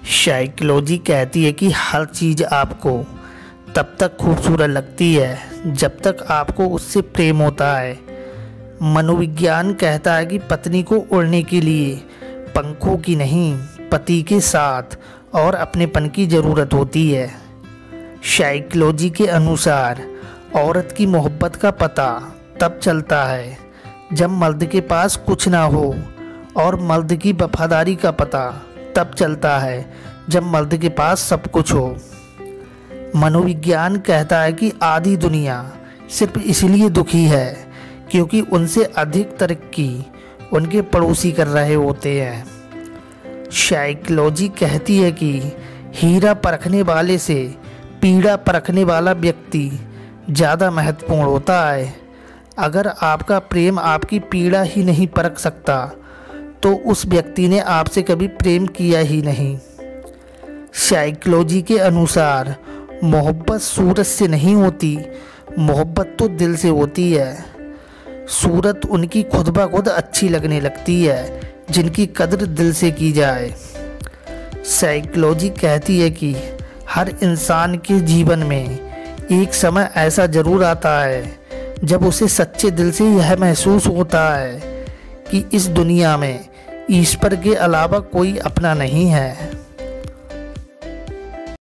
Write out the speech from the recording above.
Psychology कहती है कि हर चीज़ आपको तब तक खूबसूरत लगती है जब तक आपको उससे प्रेम होता है। मनोविज्ञान कहता है कि पत्नी को उड़ने के लिए पंखों की नहीं, पति के साथ और अपनेपन की ज़रूरत होती है। साइकोलॉजी के अनुसार औरत की मोहब्बत का पता तब चलता है जब मर्द के पास कुछ ना हो, और मर्द की वफादारी का पता तब चलता है जब मर्द के पास सब कुछ हो। मनोविज्ञान कहता है कि आधी दुनिया सिर्फ इसलिए दुखी है क्योंकि उनसे अधिक तरक्की उनके पड़ोसी कर रहे होते हैं। साइकोलॉजी कहती है कि हीरा परखने वाले से पीड़ा परखने वाला व्यक्ति ज़्यादा महत्वपूर्ण होता है। अगर आपका प्रेम आपकी पीड़ा ही नहीं परख सकता तो उस व्यक्ति ने आपसे कभी प्रेम किया ही नहीं। साइकोलॉजी के अनुसार मोहब्बत सूरत से नहीं होती, मोहब्बत तो दिल से होती है। सूरत उनकी खुद ब खुद अच्छी लगने लगती है जिनकी कदर दिल से की जाए। साइकोलॉजी कहती है कि हर इंसान के जीवन में एक समय ऐसा ज़रूर आता है जब उसे सच्चे दिल से यह महसूस होता है कि इस दुनिया में ईश्वर के अलावा कोई अपना नहीं है।